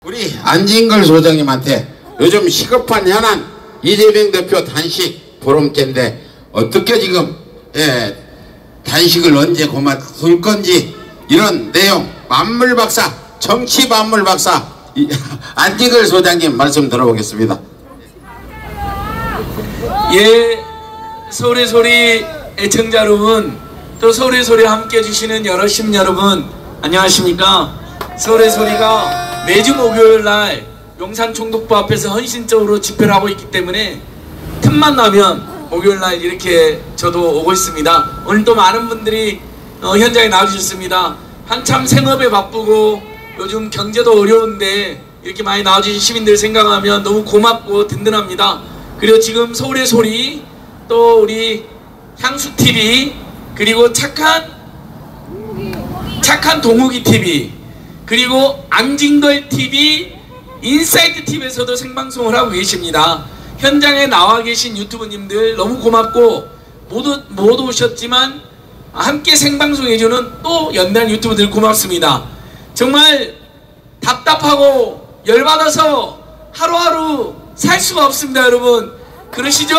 우리 안진걸 소장님한테 요즘 시급한 현안 이재명 대표 단식 보름째인데 어떻게 지금 단식을 언제 그만둘 건지 이런 내용 만물박사 정치 만물박사 안진걸 소장님 말씀 들어보겠습니다. 예, 서울의 소리 애청자 여러분, 또 서울의 소리 함께 해주시는 여러 시민 여러분, 안녕하십니까. 서울의 소리가 매주 목요일날 용산총독부 앞에서 헌신적으로 집회를 하고 있기 때문에 틈만 나면 목요일날 이렇게 저도 오고 있습니다. 오늘 또 많은 분들이 현장에 나와주셨습니다. 한참 생업에 바쁘고 요즘 경제도 어려운데 이렇게 많이 나와주신 시민들 생각하면 너무 고맙고 든든합니다. 그리고 지금 서울의 소리, 또 우리 향수TV, 그리고 착한 동욱이TV, 그리고 안진걸TV, 인사이트TV에서도 생방송을 하고 계십니다. 현장에 나와 계신 유튜브님들 너무 고맙고 못 오셨지만 함께 생방송해주는 또 연단 유튜브들 고맙습니다. 정말 답답하고 열받아서 하루하루 살 수가 없습니다. 여러분 그러시죠?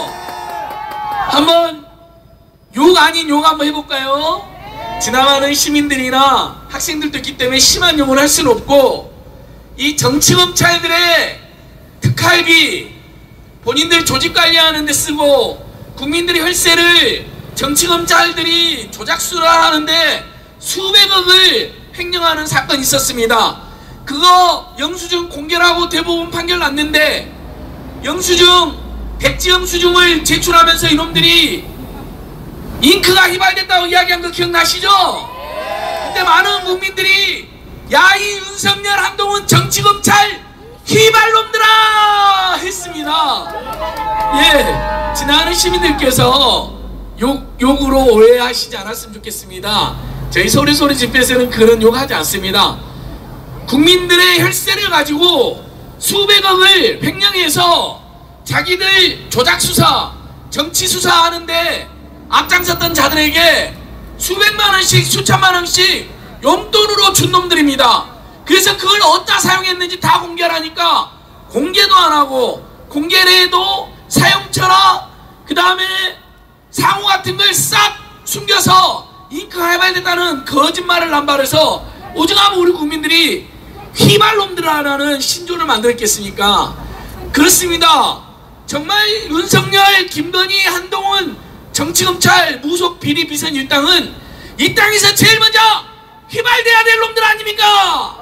한번 욕 아닌 욕 한번 해볼까요? 지나가는 시민들이나 학생들도 있기 때문에 심한 욕을 할 수는 없고, 이 정치검찰들의 특활비 본인들 조직관리하는 데 쓰고 국민들의 혈세를 정치검찰들이 조작수라 하는데 수백억을 횡령하는 사건이 있었습니다. 그거 영수증 공개하고 대법원 판결 났는데 영수증 백지영수증을 제출하면서 이놈들이 잉크가 휘발됐다고 이야기한 거 기억나시죠? 그때 많은 국민들이 야, 이 윤석열 한동훈 정치검찰 휘발놈들아 했습니다. 예, 지나가는 시민들께서 욕으로 오해하시지 않았으면 좋겠습니다. 저희 소리소리 집회에서는 그런 욕 하지 않습니다. 국민들의 혈세를 가지고 수백억을 횡령해서 자기들 조작수사, 정치수사 하는데 앞장섰던 자들에게 수백만원씩 수천만원씩 용돈으로 준 놈들입니다. 그래서 그걸 어디다 사용했는지 다 공개하니까 공개도 안하고 공개를 해도 사용처나 그 다음에 상호 같은 걸 싹 숨겨서 잉크가 해봐야된다는 거짓말을 남발해서 오죽하면 우리 국민들이 휘발놈들이라는 신조를 만들었겠습니까? 그렇습니다. 정말 윤석열, 김건희, 한동훈 정치검찰 무속 비리 비선 일당은 이 땅에서 제일 먼저 휘발돼야 될 놈들 아닙니까?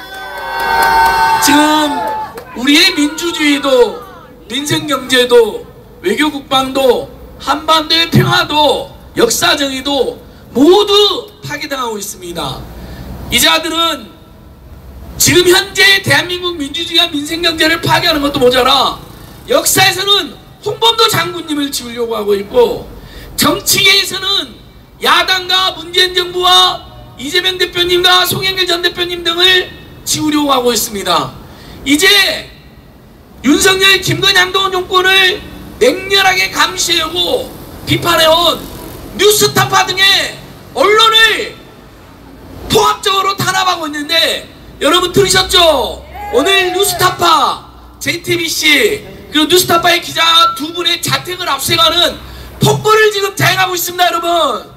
지금 우리의 민주주의도 민생경제도 외교국방도 한반도의 평화도 역사정의도 모두 파괴당하고 있습니다. 이 자들은 지금 현재 대한민국 민주주의와 민생경제를 파괴하는 것도 모자라 역사에서는 홍범도 장군님을 지우려고 하고 있고, 정치계에서는 야당과 문재인 정부와 이재명 대표님과 송영길 전 대표님 등을 지우려고 하고 있습니다. 이제 윤석열, 김건희, 한동훈 정권을 맹렬하게 감시하고 비판해온 뉴스타파 등의 언론을 통합적으로 탄압하고 있는데, 여러분 들으셨죠? 오늘 뉴스타파, JTBC 그리고 뉴스타파의 기자 두 분의 자택을 압수해가는 폭거를 지금 자행하고 있습니다. 여러분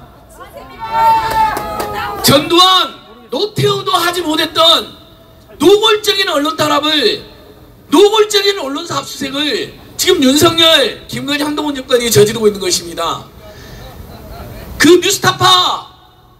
전두환, 노태우도 하지 못했던 노골적인 언론 탄압을, 노골적인 언론사 압수색을 지금 윤석열, 김건희, 한동훈 정권이 저지르고 있는 것입니다. 그 뉴스타파에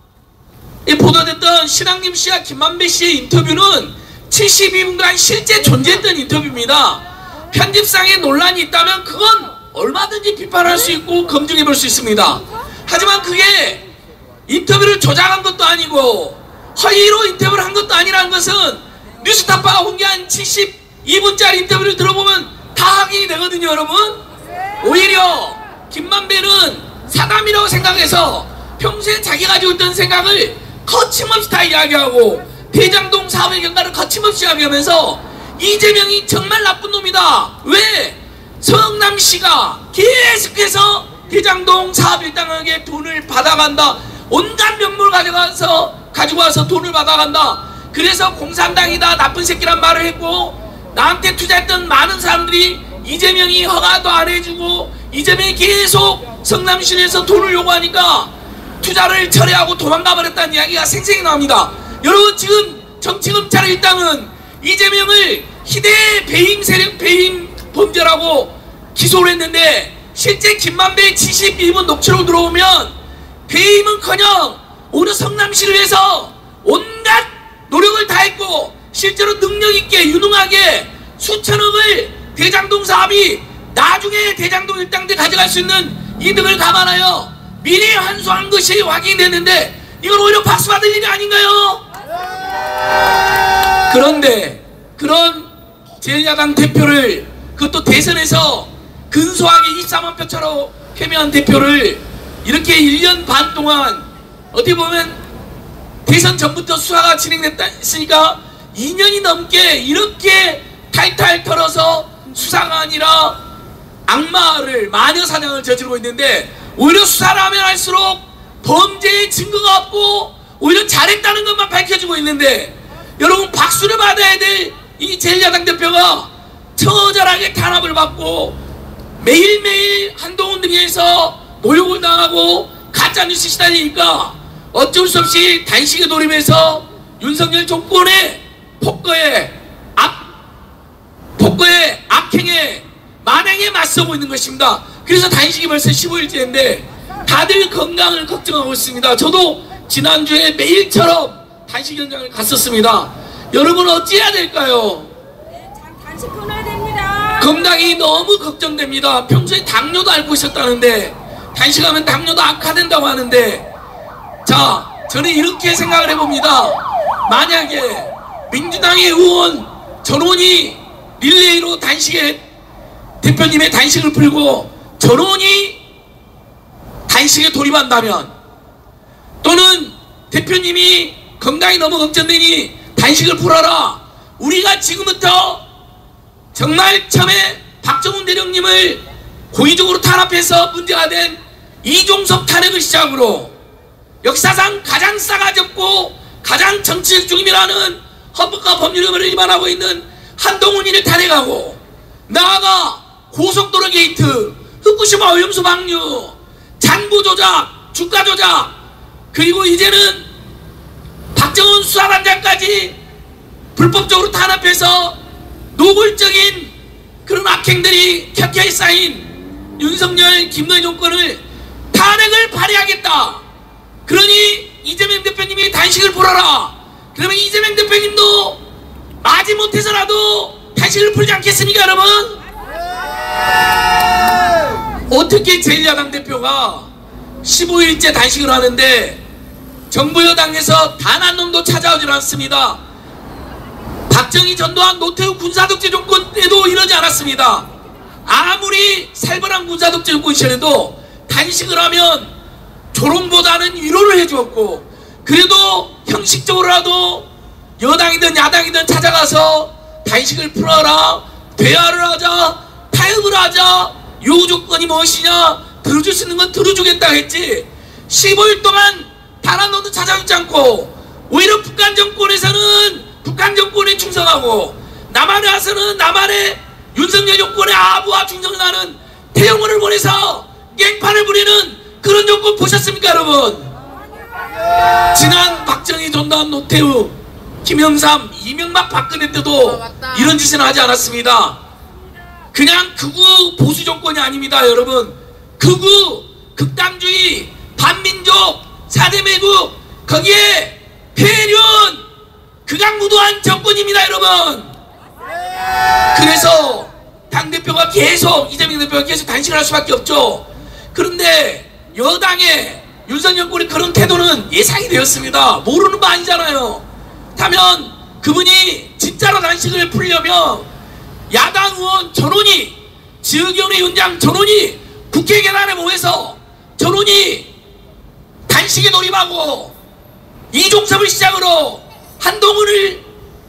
보도됐던 신앙림 씨와 김만배 씨의 인터뷰는 72분간 실제 존재했던 인터뷰입니다. 편집상에 논란이 있다면 그건 얼마든지 비판할 수 있고 검증해 볼 수 있습니다. 하지만 그게 인터뷰를 조작한 것도 아니고 허위로 인터뷰를 한 것도 아니라는 것은 뉴스타파가 공개한 72분짜리 인터뷰를 들어보면 다 확인이 되거든요. 여러분 오히려 김만배는 사담이라고 생각해서 평소에 자기가 가지고 있던 생각을 거침없이 다 이야기하고 대장동 사업의 경과를 거침없이 이야기하면서 이재명이 정말 나쁜 놈이다. 왜? 성남시가 계속해서 대장동 사업 일당에게 돈을 받아간다. 온갖 명목을 가지고 와서 돈을 받아간다. 그래서 공산당이다 나쁜 새끼란 말을 했고, 나한테 투자했던 많은 사람들이 이재명이 허가도 안 해주고 이재명이 계속 성남시에서 돈을 요구하니까 투자를 철회하고 도망가 버렸다는 이야기가 생생히 나옵니다. 여러분, 지금 정치검찰 일당은 이재명을 희대 배임 세력 배임 범죄라고 기소를 했는데, 실제 김만배 72분 녹취록 들어오면 배임은커녕 오늘 성남시를 위해서 온갖 노력을 다했고 실제로 능력있게 유능하게 수천억을 대장동 사업이 나중에 대장동 일당들 가져갈 수 있는 이득을 감안하여 미리 환수한 것이 확인됐는데, 이건 오히려 박수 받을 일이 아닌가요? 그런데 그런 제1야당 대표를, 그것도 대선에서 근소하게 23만 표차로 패배한 대표를 이렇게 1년 반 동안, 어떻게 보면 대선 전부터 수사가 진행됐으니까 2년이 넘게 이렇게 탈탈 털어서 수사가 아니라 악마를, 마녀사냥을 저지르고 있는데, 오히려 수사를 하면 할수록 범죄의 증거가 없고 오히려 잘했다는 것만 밝혀지고 있는데, 여러분, 박수를 받아야 될 이 제1야당 대표가 처절하게 탄압을 받고 매일매일 한동훈 등에서 모욕을 당하고 가짜뉴스 시달리니까 어쩔 수 없이 단식에 돌입해서 윤석열 정권의 폭거에 악행에 만행에 맞서고 있는 것입니다. 그래서 단식이 벌써 15일째인데 다들 건강을 걱정하고 있습니다. 저도 지난주에 매일처럼 단식 현장을 갔었습니다. 여러분, 어찌해야 될까요? 단식 끊어야 됩니다. 건강이 너무 걱정됩니다. 평소에 당뇨도 앓고 있었다는데 단식하면 당뇨도 악화된다고 하는데, 자, 저는 이렇게 생각을 해봅니다. 만약에 민주당의 의원 전원이 릴레이로 대표님의 단식을 풀고 전원이 단식에 돌입한다면, 또는 대표님이 건강이 너무 걱정되니 단식을 풀어라, 우리가 지금부터 정말 처음에 박정훈 대령님을 고의적으로 탄압해서 문제가 된 이종섭 탄핵을 시작으로 역사상 가장 싸가지 없고 가장 정치적 중임이라는 헌법과 법률을 위반하고 있는 한동훈이를 탄핵하고, 나아가 고속도로 게이트, 후쿠시마 오염수 방류, 잔고 조작, 주가 조작, 그리고 이제는 박정훈 수사단장까지 불법적으로 탄압해서 노골적인 그런 악행들이 켜켜이 쌓인 윤석열, 김건희 정권을 탄핵을 발의하겠다. 그러니 이재명 대표님이 단식을 풀어라. 그러면 이재명 대표님도 마지못해서라도 단식을 풀지 않겠습니까, 여러분? 어떻게 제1야당 대표가 15일째 단식을 하는데 정부 여당에서 단 한 놈도 찾아오질 않습니다. 박정희, 전두환, 노태우 군사독재 정권 때도 이러지 않았습니다. 아무리 살벌한 군사독재 정권 시절에도 단식을 하면 조롱보다는 위로를 해주었고, 그래도 형식적으로라도 여당이든 야당이든 찾아가서 단식을 풀어라, 대화를 하자, 타협을 하자, 요조건이 무엇이냐 들어줄 수 있는 건 들어주겠다 했지, 15일 동안 단 한 놈도 찾아오지 않고 오히려 북한 정권에서는 북한 정권에 충성하고 남한에 와서는 남한의 윤석열 정권의 아부와 충성을 하는 태영호를 보내서 깽판을 부리는 그런 정권 보셨습니까, 여러분? 지난 박정희, 전두환, 노태우, 김영삼, 이명박, 박근혜 때도 이런 짓은 하지 않았습니다. 그냥 극우 보수 정권이 아닙니다, 여러분. 극우, 극단주의, 반민족, 사대매국, 거기에 폐륜, 극악무도한 정권입니다, 여러분. 그래서 당대표가 계속, 이재명 대표가 계속 단식을 할 수밖에 없죠. 그런데 여당의 윤석열 정권의 그런 태도는 예상이 되었습니다. 모르는 바 아니잖아요. 다면 그분이 진짜로 단식을 풀려면 야당 의원 전원이, 지역위원회 위원장 전원이 국회 계단에 모여서 전원이 단식에 돌입하고 이종섭을 시작으로 한동훈,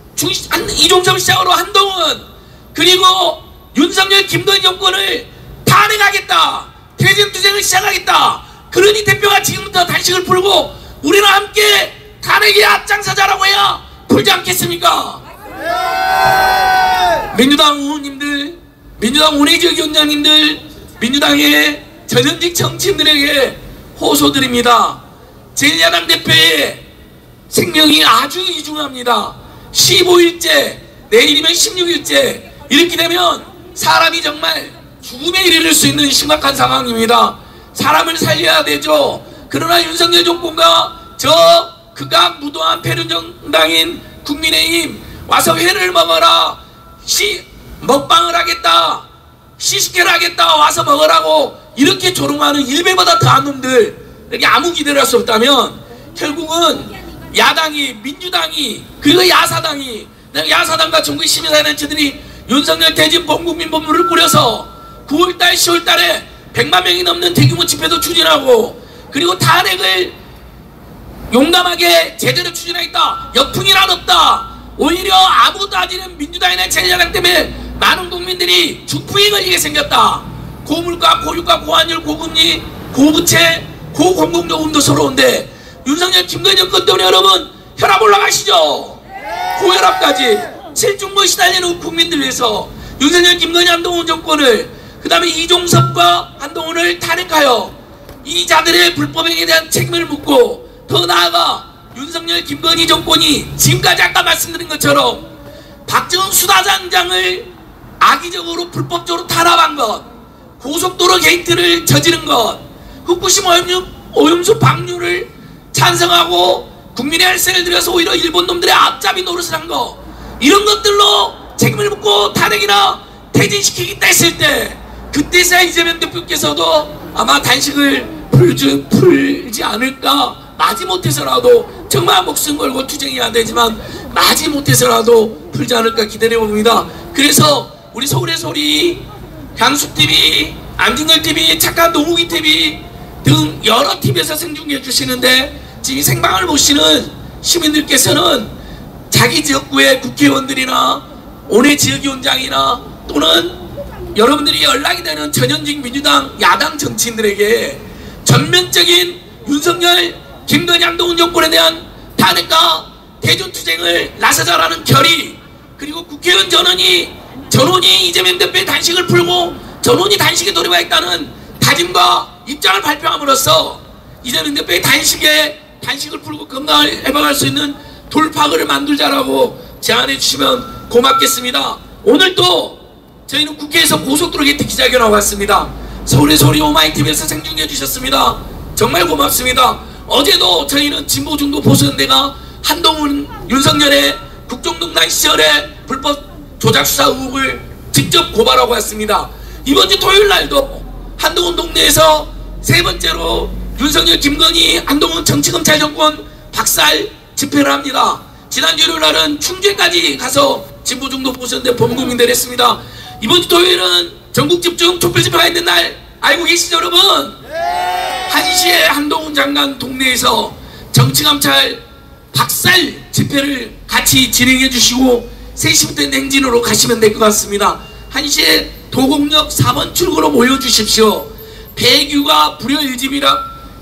그리고 윤석열, 김건희 정권을 탄핵하겠다, 대전투쟁을 시작하겠다. 그러니 대표가 지금부터 단식을 풀고 우리랑 함께 탄핵에 앞장서자라고 해야 풀지 않겠습니까? 민주당 의원님들, 민주당 원외지역위원장님들, 민주당의 전현직 정치인들에게 호소드립니다. 제1야당 대표의 생명이 아주 이중합니다. 15일째, 내일이면 16일째, 이렇게 되면 사람이 정말 죽음에 이르를 수 있는 심각한 상황입니다. 사람을 살려야 되죠. 그러나 윤석열 정권과 저 극악 무도한 패륜정당인 국민의힘 와서 회를 먹어라, 먹방을 하겠다, 시식회를 하겠다, 와서 먹으라고 이렇게 조롱하는 일배보다 더한 놈들에게 아무 기대를 할 수 없다면 결국은 야당이, 민주당이, 그리고 야사당이, 야사당과 전국 시민사회단체들이 윤석열 대진 범국민본부를 꾸려서 9월달 10월달에 100만 명이 넘는 대규모 집회도 추진하고, 그리고 탄핵을 용감하게 제대로 추진하겠다, 역풍이란 없다, 오히려 아무도 아니는 민주당이나 제1야당 때문에 많은 국민들이 죽풍이 걸리게 생겼다, 고물가, 고유가, 고환율, 고금리, 고부채, 고공공요금도 서러운데 윤석열 김건희 정권 때문에 여러분 혈압 올라가시죠. 고혈압까지 실종로 시달리는 국민들 위해서 윤석열 김건희 한동훈 정권을, 그 다음에 이종섭과 한동훈을 탄핵하여 이 자들의 불법행위에 대한 책임을 묻고, 더 나아가 윤석열 김건희 정권이 지금까지 아까 말씀드린 것처럼 박정훈 수사단장을 악의적으로 불법적으로 탄압한 것, 고속도로 게이트를 저지른 것, 후쿠시마 오염수 방류를 찬성하고 국민의 혈세를 들여서 오히려 일본 놈들의 앞잡이 노릇을 한 거, 이런 것들로 책임을 묻고 탄핵이나 퇴진시키겠다 했을 때, 그때서야 이재명 대표께서도 아마 단식을 풀지 않을까, 마지못해서라도, 정말 목숨 걸고 투쟁해야 되지만 마지못해서라도 풀지 않을까 기대해 봅니다. 그래서 우리 서울의 소리, 향수TV, 안진걸TV, 착한 노무기TV 등 여러 TV에서 생중계해 주시는데, 지금 생방을 보시는 시민들께서는 자기 지역구의 국회의원들이나 원외 지역위원장이나 또는 여러분들이 연락이 되는 전현직 민주당 야당 정치인들에게 전면적인 윤석열 김건희 한동훈 정권에 대한 탄핵과 대전투쟁을 나서자라는 결의, 그리고 국회의원 전원이 이재명 대표의 단식을 풀고 전원이 단식에 돌입하겠다는 다짐과 입장을 발표함으로써 이재명 대표의 단식을 풀고 건강을 해방할 수 있는 돌파구를 만들자라고 제안해 주시면 고맙겠습니다. 오늘 또 저희는 국회에서 고속도로 게이트 기자회견하고 왔습니다. 서울의 소리 오마이TV에서 생중계해 주셨습니다. 정말 고맙습니다. 어제도 저희는 진보중도 보수연대가 한동훈, 윤석열의 국정농단 시절의 불법 조작 수사 의혹을 직접 고발하고 왔습니다. 이번 주 토요일 날도 한동훈 동네에서 세 번째로 윤석열, 김건희, 한동훈 정치검찰 정권 박살 집회를 합니다. 지난주 일요일 날은 충주까지 가서 진보중도 보수연대 범국민대를 했습니다. 이번 주 토요일은 전국집중 촛불집회가 있는 날 알고 계시죠 여러분? 1시에 한동훈 장관 동네에서 정치감찰 박살 집회를 같이 진행해 주시고 3시부터 냉진으로 가시면 될 것 같습니다. 1시에 도곡역 4번 출구로 모여주십시오. 배규가 불여 1집이라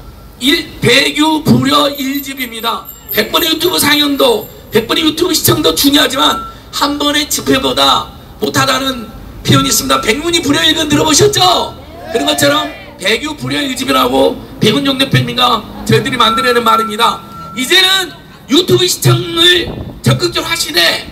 배규 불여 1집입니다. 100번의 유튜브 상영도 100번의 유튜브 시청도 중요하지만 한 번의 집회보다 못하다는 표현이 있습니다. 백문이 불여 1건 들어보셨죠? 그런 것처럼 배규 불여 1집이라고 백운종 대표님과 저희들이 만들어내는 말입니다. 이제는 유튜브 시청을 적극적으로 하시되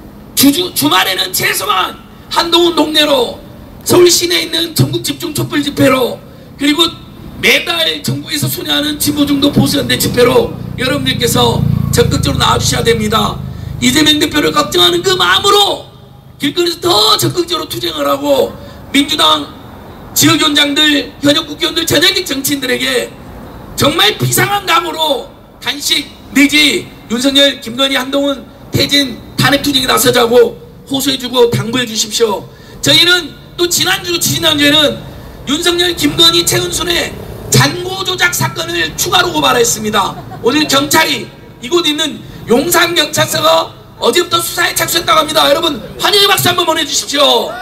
주말에는 최소한 한동훈 동네로 서울 시내에 있는 전국 집중 촛불 집회로, 그리고 매달 전국에서 순회하는 진보중도 보수연대 집회로 여러분들께서 적극적으로 나와주셔야 됩니다. 이재명 대표를 걱정하는 그 마음으로 길거리에서 더 적극적으로 투쟁을 하고 민주당 지역위원장들, 현역 국회의원들, 전현직 정치인들에게 정말 비상한 감으로 단식 내지 윤석열, 김건희, 한동훈 퇴진 탄핵 투쟁에 나서자고 호소해주고 당부해 주십시오. 저희는 또 지지난주에는 윤석열, 김건희, 최은순의 잔고 조작 사건을 추가로 고발했습니다. 오늘 경찰이 이곳 있는 용산경찰서가 어제부터 수사에 착수했다고 합니다. 여러분 환영의 박수 한번 보내주십시오.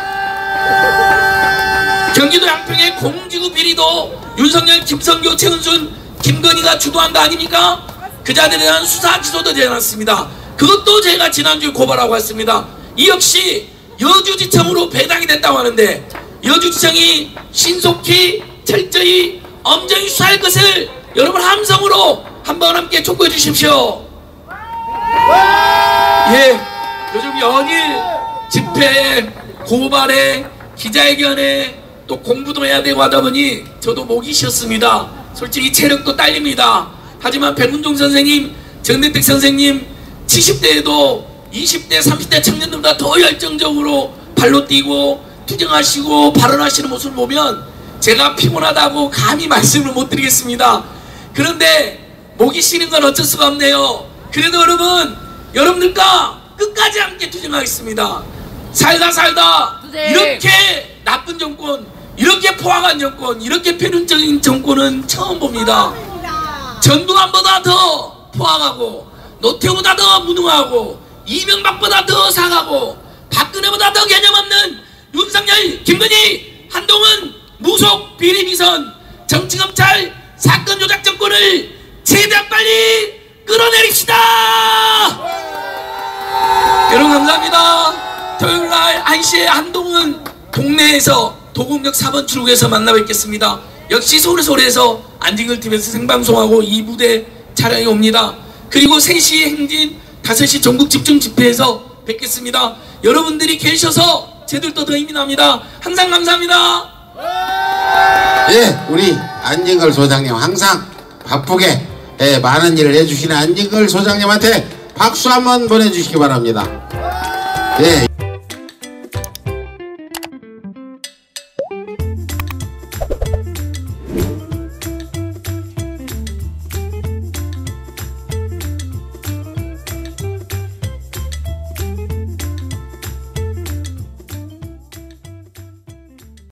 경기도 양평의 공지구 비리도 윤석열, 김성교, 최은순, 김건희가 주도한 거 아닙니까? 그 자들에 대한 수사 기소도 되어놨습니다. 그것도 제가 지난주에 고발하고 왔습니다. 이 역시 여주지청으로 배당이 됐다고 하는데 여주지청이 신속히 철저히 엄정히 수사할 것을 여러분 함성으로 한번 함께 촉구해 주십시오. 예, 요즘 연일 집회에 고발에 기자회견에 또 공부도 해야 되고 하다 보니 저도 목이 쉬었습니다. 솔직히 체력도 딸립니다. 하지만 백운종 선생님, 정대택 선생님 70대에도 20대 30대 청년들보다 더 열정적으로 발로 뛰고 투쟁하시고 발언하시는 모습을 보면 제가 피곤하다고 감히 말씀을 못 드리겠습니다. 그런데 목이 쉬는 건 어쩔 수가 없네요. 그래도 여러분, 여러분들과 끝까지 함께 투쟁하겠습니다. 살다 이렇게 나쁜 정권, 이렇게 포악한 정권, 이렇게 편향적인 정권은 처음 봅니다. 전두환보다 더 포악하고 노태우보다 더 무능하고 이명박보다 더 사가고 박근혜보다 더 개념 없는 윤석열, 김건희, 한동훈 무속 비리비선 정치검찰 사건 조작 정권을 최대한 빨리 끌어내립시다. 여러분 감사합니다. 토요일날 1시에 한동훈 동네에서 도곡역 4번 출구에서 만나 뵙겠습니다. 역시 서울에서 안진걸TV에서 생방송하고 2부대 차량이 옵니다. 그리고 3시 행진 5시 전국 집중 집회에서 뵙겠습니다. 여러분들이 계셔서 저들도 더 힘이 납니다. 항상 감사합니다. 예, 우리 안진걸 소장님 항상 바쁘게 많은 일을 해주시는 안진걸 소장님한테 박수 한번 보내주시기 바랍니다. 예.